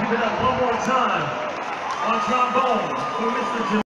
Give it up one more time on trombone for Mr.